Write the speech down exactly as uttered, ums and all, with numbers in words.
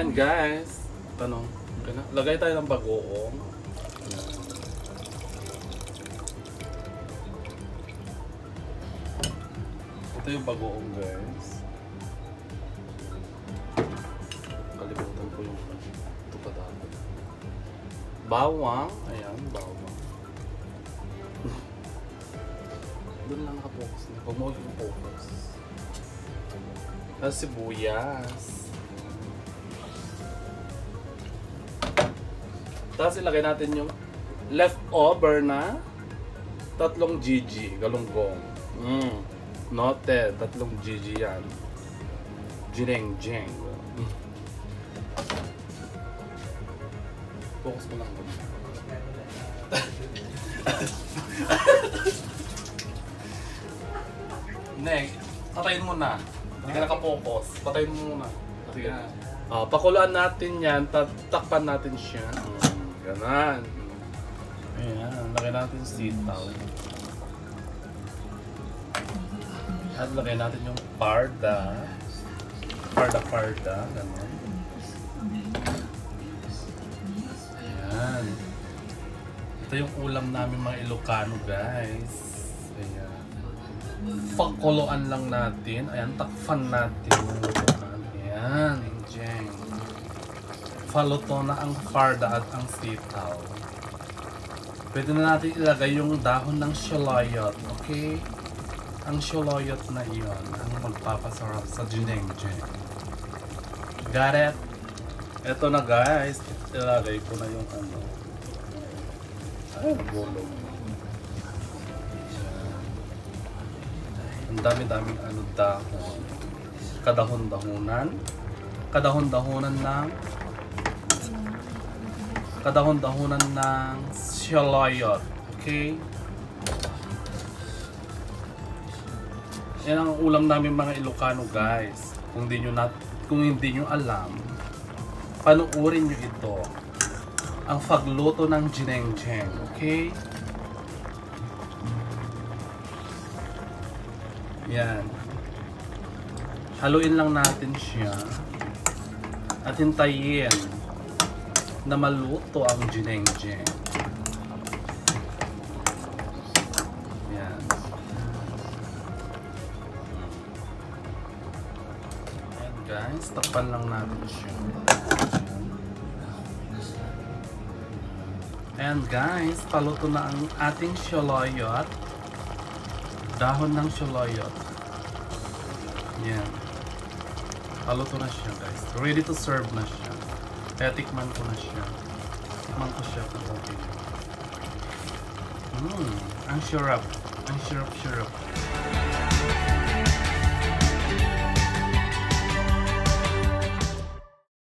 Ayan guys. Tanong. Okay na. Lagay tayo ng bagoong. Ito yung bagoong guys. Kalimutan ko yung ito pa dapat. Bawang. Ayan, bawang. Doon lang nakapokus. Huwag mo yung focus. Tapos sibuyas. Tapos ilagay natin yung leftover na tatlong G G, galonggong. Mm. Noted, tatlong G G yan. Dinengdeng. Mm. Focus mo lang. Neng, patayin mo na. Hindi ka nakapokus. Patayin mo muna. Sige na. Uh, pakuluan natin yan. Takpan natin siya. Ganon. Ayan. Lagay natin yung sitaw. At lagay natin yung parda. Parda, parda. Ganon. Ayan. Ito yung ulam namin mga Ilocano guys. Ayan. Pakuluan lang natin. Ayan. Takpan natin. Ayan. Jeng. Paluto na ang parda at ang sitaw. Pwede na natin ilagay yung dahon ng saluyot. Okay? Ang saluyot na iyon ang magpapasarap sa dinengdeng. Got it? Ito na guys. Ilagay ko na yung ano. Ay, gulong. Ang dami-daming ano dahon. Kadahon-dahonan. Kadahon-dahonan ng kadahon-dahonan ng saluyot. Okay? Yan ang ulam namin mga Ilocano guys. Kung hindi nyo, nat kung hindi nyo alam, panuorin nyo ito. Ang pagluto ng dinengdeng. Okay? Yan. Haluin lang natin siya. At hintayin na maluto ang dinengdeng. Yan. Ayan guys, takpan lang natin siya. Ayan guys, paluto na ang ating saluyot. Dahon ng saluyot. Yan. Paluto na siya guys. Ready to serve na siya. Kaya tikman ko na siya. Tikman ko siya kung okay. Mmm, ang syrup. Ang syrup-syrup.